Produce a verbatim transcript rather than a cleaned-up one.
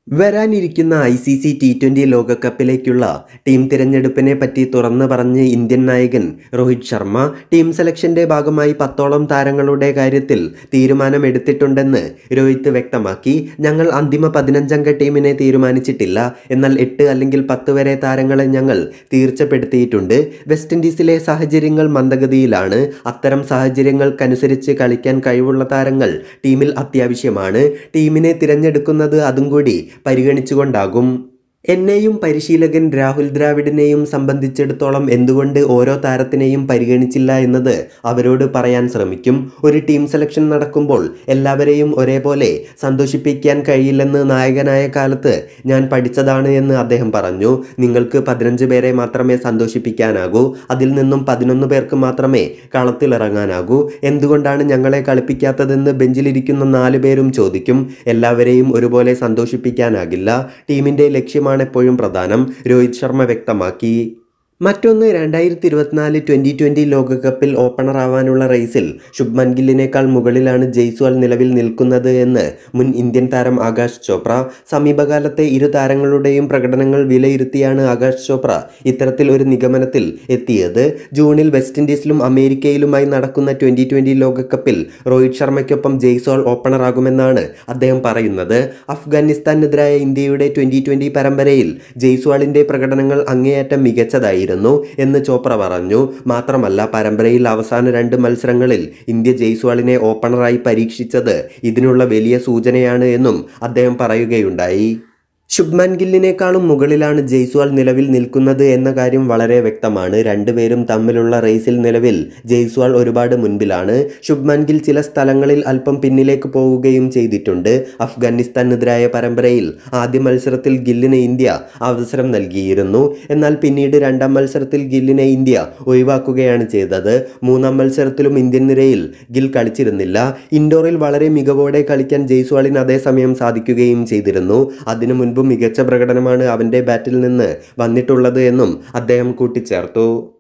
വരാനിരിക്കുന്ന I C C T twenty ലോകകപ്പിലേക്കുള്ള team തിരഞ്ഞെടുപ്പിനെ പറ്റി തുറന്നു പറഞ്ഞ് ഇന്ത്യൻ നായകൻ രോഹിത് ശർമ്മ ടീം സെലക്ഷൻ്റെ ഭാഗമായി പത്തോളം താരങ്ങളുടെ കാര്യത്തിൽ തീരുമാനമെടുത്തിട്ടുണ്ടെന്ന് രോഹിത് വ്യക്തമാക്കി. ഞങ്ങൾ അന്തിമ പതിനഞ്ചംഗ ടീമിനെ തീരുമാനിച്ചിട്ടില്ല, എന്നാൽ എട്ട് അല്ലെങ്കിൽ പത്ത് വരെ താരങ്ങളെ ഞങ്ങൾ തീർച്ചപ്പെടുത്തിയിട്ടുണ്ട്. വെസ്റ്റ് ഇൻഡീസിലെ സാഹചര്യങ്ങൾ മന്ദഗതിയിലാണ്. അത്തരം സാഹചര്യങ്ങൾക്കനുസരിച്ച് കളിക്കാൻ കഴിവുള്ള താരങ്ങൾ ടീമിൽ അത്യാവശ്യമാണ്. ടീമിനെ തിരഞ്ഞെടുക്കുന്നത് അതും കൂടി പരിഗണിച്ചുകൊണ്ടാകും. എന്നെയും പരിശീലകൻ രാഹുൽ ദ്രാവിഡിനെയും സംബന്ധിച്ചിടത്തോളം എന്തുകൊണ്ട് ഓരോ താരത്തിനെയും പരിഗണിച്ചില്ല എന്നത് അവരോട് പറയാൻ ശ്രമിക്കും. ഒരു ടീം സെലക്ഷൻ നടക്കുമ്പോൾ എല്ലാവരെയും ഒരേപോലെ സന്തോഷിപ്പിക്കാൻ കഴിയില്ലെന്ന് നായകനായ കാലത്ത് ഞാൻ പഠിച്ചതാണ് എന്ന് അദ്ദേഹം പറഞ്ഞു. നിങ്ങൾക്ക് പതിനഞ്ച് പേരെ മാത്രമേ സന്തോഷിപ്പിക്കാനാകൂ, അതിൽ നിന്നും പതിനൊന്ന് പേർക്ക് മാത്രമേ കളത്തിലിറങ്ങാനാകൂ. എന്തുകൊണ്ടാണ് ഞങ്ങളെ കളിപ്പിക്കാത്തതെന്ന് ബെഞ്ചിലിരിക്കുന്ന നാല് പേരും ചോദിക്കും. എല്ലാവരെയും ഒരുപോലെ സന്തോഷിപ്പിക്കാനാകില്ല. ടീമിൻ്റെ ലക്ഷ്യമാണ് എപ്പോഴും പ്രധാനം, രോഹിത് ശർമ്മ വ്യക്തമാക്കി. മറ്റൊന്ന്, രണ്ടായിരത്തി ഇരുപത്തിനാല് ട്വൻ്റി ട്വൻ്റി ലോകകപ്പിൽ ഓപ്പണറാവാനുള്ള റേസിൽ ശുഭ്മാൻ ഗില്ലിനേക്കാൾ മുകളിലാണ് ജയ്സ്വാൾ നിലവിൽ നിൽക്കുന്നത് എന്ന് മുൻ ഇന്ത്യൻ താരം ആകാശ് ചോപ്ര. സമീപകാലത്തെ ഇരു താരങ്ങളുടെയും പ്രകടനങ്ങൾ വിലയിരുത്തിയാണ് ആകാശ് ചോപ്ര ഇത്തരത്തിൽ ഒരു നിഗമനത്തിൽ എത്തിയത്. ജൂണിൽ വെസ്റ്റ് ഇൻഡീസിലും അമേരിക്കയിലുമായി നടക്കുന്ന ട്വൻ്റി ട്വൻ്റി ലോകകപ്പിൽ രോഹിത് ശർമ്മയ്ക്കൊപ്പം ജയ്സ്വാൾ ഓപ്പണറാകുമെന്നാണ് അദ്ദേഹം പറയുന്നത്. അഫ്ഗാനിസ്ഥാനെതിരായ ഇന്ത്യയുടെ ട്വൻ്റി ട്വൻ്റി പരമ്പരയിൽ ജയ്സ്വാളിൻ്റെ പ്രകടനങ്ങൾ അങ്ങേയറ്റം മികച്ചതായി എന്ന് ചോപ്ര പറഞ്ഞു. മാത്രമല്ല, പരമ്പരയിൽ അവസാന രണ്ട് മത്സരങ്ങളിൽ ഇന്ത്യ ജയ്സ്വാളിനെ ഓപ്പണറായി പരീക്ഷിച്ചത് ഇതിനുള്ള വലിയ സൂചനയാണ് എന്നും അദ്ദേഹം പറയുകയുണ്ടായി. ശുഭ്മാൻ ഗില്ലിനേക്കാളും മുകളിലാണ് ജയ്സ്വാൾ നിലവിൽ നിൽക്കുന്നത് എന്ന കാര്യം വളരെ വ്യക്തമാണ്. രണ്ടുപേരും തമ്മിലുള്ള റേസിൽ നിലവിൽ ജയ്സ്വാൾ ഒരുപാട് മുൻപിലാണ്. ശുഭ്മാൻ ഗിൽ ചില സ്ഥലങ്ങളിൽ അല്പം പിന്നിലേക്ക് പോവുകയും ചെയ്തിട്ടുണ്ട്. അഫ്ഗാനിസ്ഥാനെതിരായ പരമ്പരയിൽ ആദ്യ മത്സരത്തിൽ ഗില്ലിന് ഇന്ത്യ അവസരം നൽകിയിരുന്നു, എന്നാൽ പിന്നീട് രണ്ടാം മത്സരത്തിൽ ഗില്ലിനെ ഇന്ത്യ ഒഴിവാക്കുകയാണ് ചെയ്തത്. മൂന്നാം മത്സരത്തിലും ഇന്ത്യൻ നിരയിൽ ഗിൽ കളിച്ചിരുന്നില്ല. ഇൻഡോറിൽ വളരെ മികവോടെ കളിക്കാൻ ജയ്സ്വാളിന് അതേസമയം സാധിക്കുകയും ചെയ്തിരുന്നു. അതിനു മുൻപ് മികച്ച പ്രകടനമാണ് അവൻ്റെ ബാറ്റിൽ നിന്ന് വന്നിട്ടുള്ളത് എന്നും അദ്ദേഹം കൂട്ടിച്ചേർത്തു.